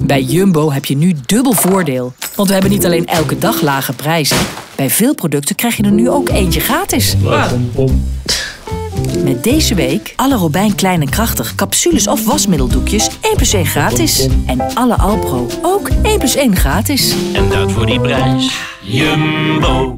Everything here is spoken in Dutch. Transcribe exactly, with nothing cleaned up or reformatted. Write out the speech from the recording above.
Bij Jumbo heb je nu dubbel voordeel. Want we hebben niet alleen elke dag lage prijzen. Bij veel producten krijg je er nu ook eentje gratis. Met deze week alle Robijn Klein en Krachtig capsules of wasmiddeldoekjes één plus één gratis. En alle Alpro ook één plus één gratis. En dat voor die prijs. Jumbo.